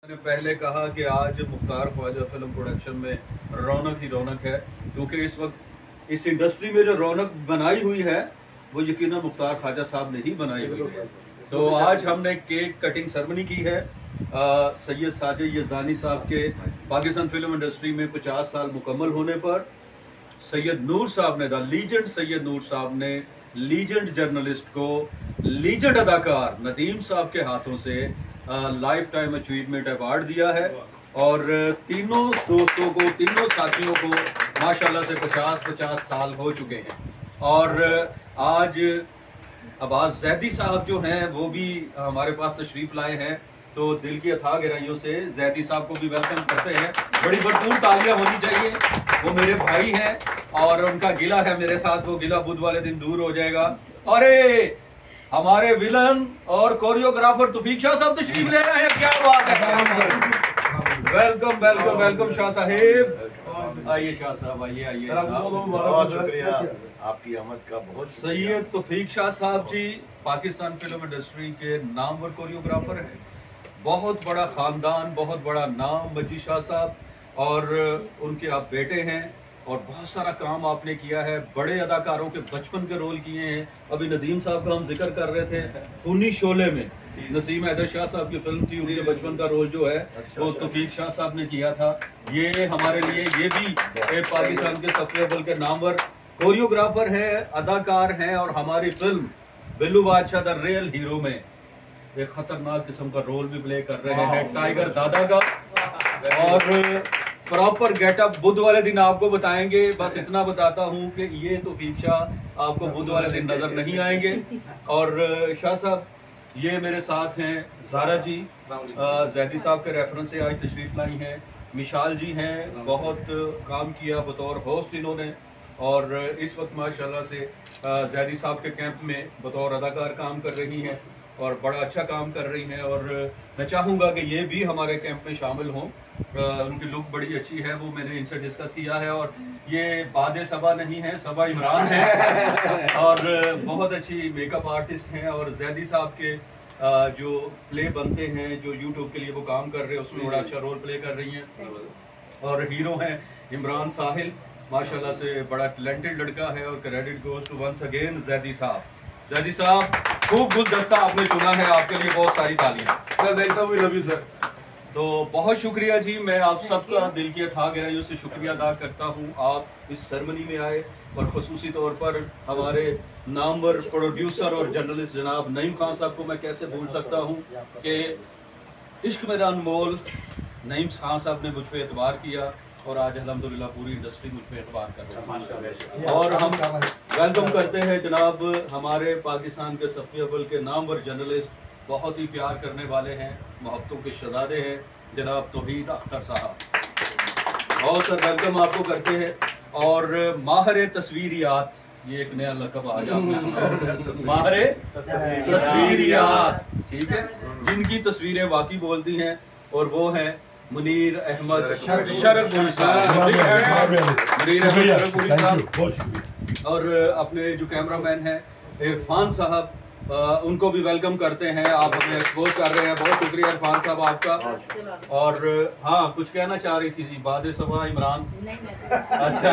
मैंने पहले कहा कि आज मुख्तार ख्वाजा फिल्म प्रोडक्शन में रौनक ही रौनक है, क्योंकि इस वक्त इस इंडस्ट्री में जो रौनक बनाई हुई है वो यकीनन मुख्तार ख्वाजा साहब ने ही बनाई हुई है। तो आज हमने केक कटिंग सेरेमनी की है सैयद साजिद यज़दानी साहब के पाकिस्तान फिल्म इंडस्ट्री में 50 साल मुकम्मल होने पर सैयद नूर साहब ने, द लीजेंड सैयद नूर साहब ने लीजेंड जर्नलिस्ट को लीजेंड अदाकार नदीम साहब के हाथों से लाइफ टाइम अचीवमेंट अवार्ड दिया है। और तीनों दोस्तों को, तीनों साथियों को माशाल्लाह से 50-50 साल हो चुके हैं। और आज अब्बास जैदी साहब जो हैं वो भी हमारे पास तशरीफ लाए हैं, तो दिल की अथाह गहराइयों से जैदी साहब को भी वेलकम करते हैं। बड़ी भरपूर तालियां होनी चाहिए। वो मेरे भाई हैं और उनका गिला है मेरे साथ, वो गिला बुध वाले दिन दूर हो जाएगा। अरे हमारे विलन और कोरियोग्राफर तौफीक शाह साहब तशरीफ ले रहे हैं, क्या बात है। वेलकम वेलकम वेलकम शाह साहेब, आइए शाह साहब, आइए आइए। बहुत शुक्रिया आपकी आमद का। बहुत सैयद तौफीक शाह साहब जी पाकिस्तान फिल्म इंडस्ट्री के नामवर कोरियोग्राफर हैं। बहुत बड़ा खानदान, बहुत बड़ा नाम मजी शाह साहब, और उनके आप बेटे हैं और बहुत सारा काम आपने किया है। बड़े अदाकारों के बचपन के रोल किए हैं। अभी नदीम साहब का हम जिक्र कर रहे थे, खूनी शोले में नसीम हैदर शाह साहब की फिल्म थी, उनके बचपन का रोल जो है वो तौफीक शाह साहब ने किया था। ये हमारे लिए, ये भी एक पाकिस्तान के सफ़े अव्वल के नामवर कोरियोग्राफर है, अदाकार हैं, और हमारी फिल्म बिल्लू बादशाह द रियल हीरो में एक खतरनाक किस्म का रोल भी प्ले कर रहे हैं, टाइगर दादा का। और प्रॉपर गेटअप बुध वाले दिन आपको बताएंगे। बस इतना बताता हूँ कि ये तौफीक शाह आपको बुध वाले दिन नजर नहीं आएंगे। और शाह साहब ये मेरे साथ हैं ज़ारा जी, जैदी साहब के रेफरेंस से आज तशरीफ लाई हैं। मिशाल जी हैं, बहुत काम किया बतौर होस्ट इन्होंने, और इस वक्त माशाल्लाह से जैदी साहब के कैंप में बतौर अदाकार काम कर रही हैं और बड़ा अच्छा काम कर रही हैं। और मैं चाहूँगा कि ये भी हमारे कैंप में शामिल हों। उनकी लुक बड़ी अच्छी है, वो मैंने इनसे डिस्कस किया है। और ये बादे सबा नहीं है, सबा इमरान है, और बहुत अच्छी मेकअप आर्टिस्ट हैं। और जैदी साहब के जो प्ले बनते हैं, जो यूट्यूब के लिए वो काम कर रहे हैं, उसमें बड़ा अच्छा रोल प्ले कर रही हैं। और हीरो हैं इमरान साहिल, माशाल्लाह से बड़ा टैलेंटेड लड़का है। और credit goes to once again Zaidi साहब। जैदी साहब खूब गुलदस्ता आपने चुना है, आपके लिए बहुत सारी तालियां। सर देखता हूँ, लव यू सर। तो बहुत शुक्रिया जी, मैं आप सबका दिल की अथाह गहराइयों से शुक्रिया अदा करता हूँ। आप इस सेरेमनी में आए, और ख़ुसूसी तौर पर हमारे नामवर प्रोड्यूसर और जर्नलिस्ट जनाब नईम खान साहब को मैं कैसे भूल सकता हूँ कि इश्क मेरा अनमोल नईम खान साहब ने मुझ पर एतबार किया, और आज अल्हम्दुलिल्लाह पूरी इंडस्ट्री मुझ पर एतबार कर रही है। और हम वेलकम करते हैं जनाब हमारे पाकिस्तान के सफ़े अव्वल के नामवर जर्नलिस्ट, बहुत ही प्यार करने वाले हैं, मोहब्बतों के शहज़ादे हैं, जनाब तौहीद अख्तर साहब। बहुत सर वेलकम आपको करते हैं। और माहिर तस्वीरियात, ये एक नया लक़ब आज आपने, माहिर तस्वीरियात, ठीक है, जिनकी तस्वीरें वाकई बोलती हैं, और वो हैं मुनीर अहमद शरकपुरी साहब। और अपने जो कैमरामैन हैं इरफान साहब, उनको भी वेलकम करते हैं। आप हमें एक्सपोज कर रहे हैं, बहुत शुक्रिया इरफान साहब आपका। और हाँ, कुछ कहना चाह रही थी जी, बादे सबा इमरान। अच्छा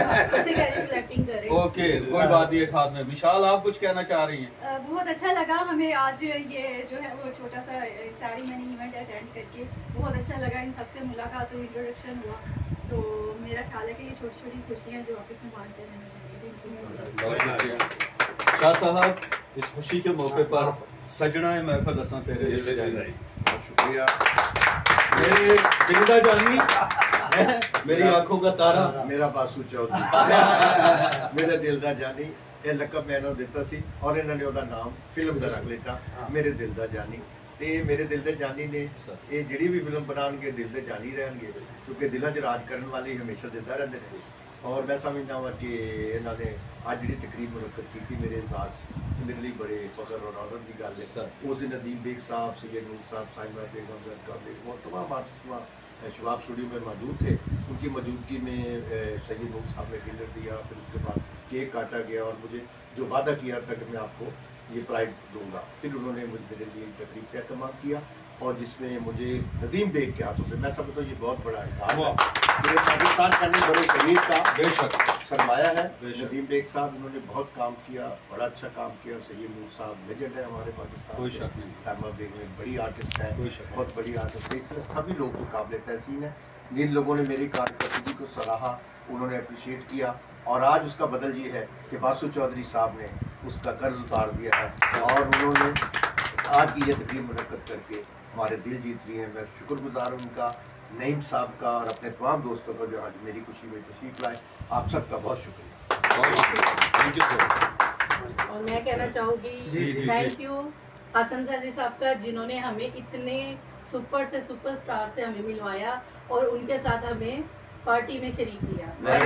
ओके, कोई बात नहीं, एक हाथ में। विशाल, आप कुछ कहना चाह रही हैं? बहुत अच्छा लगा हमें आज ये जो है वो छोटा सा साड़ी मैंने इवेंट अटेंड करके बहुत अच्छा लगा। इन सबसे मुलाकात हुई, इंट्रोडक्शन हुआ, तो मेरा ख्याल है कि ये छोटी छोटी खुशियाँ जो आपस में बांटते रहना चाहिए। बहुत शुक्रिया शाह साहब, इस खुशी के मौके पर सजना महफल असा तेरे दिल जानी। शुक्रिया मेरे दिल दा जानी, मेरी आंखों का तारा, मेरा बासु चौधरी मेरे दिल दा जानी। ये लकब मैंने दिता सी, और इन्होंने ओदा नाम फिल्म का रख लिता, मेरे दिल दा जानी। ते मेरे दिल दे जानी ने ये जिहड़ी भी फिल्म बनाएंगे दिल दे जानी रहेंगे, क्योंकि दिलों च राज करने वाले हमेशा जिंदा रहते हैं। और मैं समझता हूँ कि इन्होंने आज जी तकरीब मुनक्कद की, मेरे एहसास मेरे लिए बड़े फख्र और ऑनर की गल है। उस दिन नदीम बेग साहब, सैयद नूर साहब, साइमा बेगम, जरका बेगम और तमाम आर्टिस्ट वहाँ शबाब स्टूडियो में मौजूद थे। उनकी मौजूदगी में सैयद नूर साहब ने डिनर दिया, फिर उसके बाद केक काटा गया, और मुझे जो वादा किया था कि मैं आपको ये प्राइड दूंगा, फिर उन्होंने मेरे लिए तकरीब का एहतमाम किया। और जिसमें मुझे नदीम बेग के हाथों से, मैं समझता हूँ ये बहुत बड़ा एहसास है। मेरे पाकिस्तान करने बड़े करीब का बेशक सरमाया है नदीम बेग साहब, इन्होंने बहुत काम किया, बड़ा अच्छा काम किया। सैयद नूर साहब लेजेंड है हमारे पाकिस्तान, कोई शक नहीं। सामा बेग में बड़ी आर्टिस्ट है, बहुत बड़ी आर्टिस्ट है। इसलिए सभी लोग तो काबिल तहसीन है। जिन लोगों ने मेरी कारकर्दगी को सराहा, उन्होंने अप्रिशिएट किया, और आज उसका बदल ये है कि बासु चौधरी साहब ने उसका कर्ज उतार दिया है और उन्होंने आज की ये तकरीब मुनक्कद करके हमारे दिल जीत लिए हैं। मैं शुक्रगुजार हूँ उनका, नईम साहब का और अपने तमाम दोस्तों का जो आज मेरी खुशी में तशरीफ लाए। आप सबका बहुत शुक्रिया। Thank you sir. और मैं कहना चाहूँगी थैंक यू हसन सैदी साहब का, जिन्होंने हमें इतने सुपर से सुपरस्टार से हमें मिलवाया और उनके साथ हमें पार्टी में शरीक किया।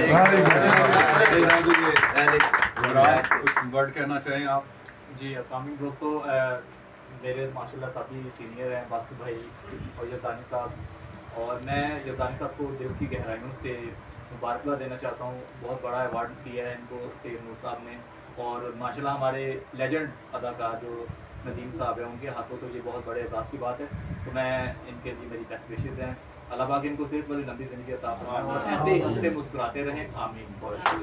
कुछ वर्ड कहना चाहें आप? जी अस्सलाम वालेकुम दोस्तों, मेरे माशाल्लाह सभी सीनियर हैं, बासु भाई और यज़दानी साहब, और मैं यज़दानी साहब को दिल की गहराइयों से मुबारकबाद देना चाहता हूँ। बहुत बड़ा अवार्ड दिया है इनको सैयद नूर साहब ने, और माशाल्लाह हमारे लेजेंड अदाकार जो नदीम साहब हैं, उनके हाथों तो ये बहुत बड़े एहसास की बात है। तो मैं इनके लिए मेरी बेस्ट विशेज़ हैं, अल्लाह पाक इनको सेहत वाली लंबी ज़िंदगी अता फरमाए और ऐसे ही हंसते मुस्कुराते रहें, आमीन।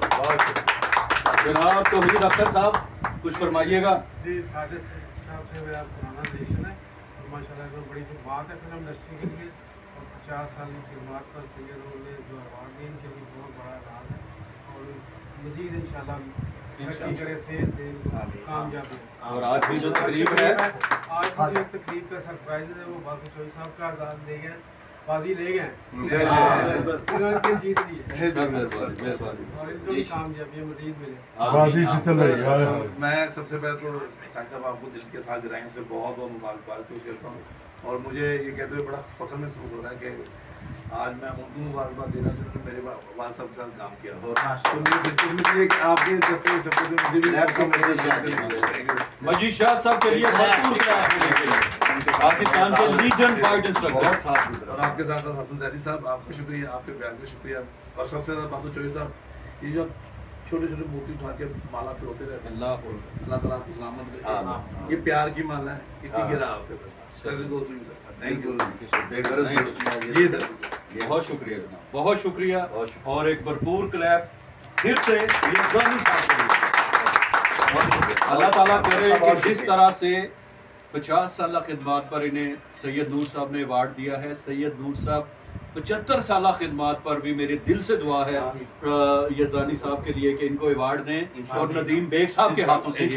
जनाब तौहीद अख्तर साहब कुछ फरमाइएगा। जी साजिद साहब से मेरा पुराना रिलेशन है और माशाल्लाह एक बड़ी जो बात है फिल्म इंडस्ट्री के लिए, और 50 साल की खिदमत पर सैयद ने जो अवार्ड दिए इनके लिए बहुत बड़ा एजाज़ है, और मज़ीद इंशाल्लाह करे सेहत दे, कामयाबी। और आज भी जो तकरीब है, आज की जो तकरीब का सरप्राइज है वो बासु चौधरी साहब का आज़ाद ले गए, बाजी ले गए, इन्होंने जीत ली है और इनको भी कामयाबी मज़ीद मिले। मैं सबसे पहले तो साकिब साहब आपको दिल के था गहराइयों से बहुत बहुत मुबारकबाद पेश करता हूँ, और मुझे ये कहते हुए बड़ा फख्र महसूस हो रहा है कि आज मैं उनको मुबारकबाद देना जिन्होंने मेरे वालिद साहब के साथ काम किया, और आपके दस्ते शब्दों में मुझे भी मजीद शाह साहब के लिए पाकिस्तान के लीजेंड फाइट इंस्ट्रक्टर साहब, और आपके साथ साथ हसन सैदी साहब, आपका शुक्रिया, आपके बयान का शुक्रिया, और सबसे ज़्यादा बासु चौधरी साहब, ये जो छोटे छोटे मोती उठा के माला पे होते रहते हैं, अल्लाह ताला आपको सलामत रखे। ये प्यार की माला है, इसकी गिरा आपके साथ। थैंक यू, जी सर, बहुत शुक्रिया जनाब, बहुत शुक्रिया। और एक भरपूर क्लैप फिर से यज़दानी साहब के लिए। अल्लाह ताला करे कि जिस तरह से 50 साल खिदमत पर इन्हें सैयद नूर साहब ने अवार्ड दिया है, सैयद नूर साहब 75 साल खिदमत पर भी मेरे दिल से दुआ है यज़दानी साहब के लिए कि इनको अवार्ड दें, और नदीम बेग साहब के हाथों से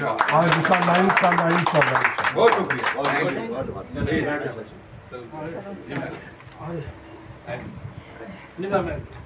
बहुत शुक्रिया।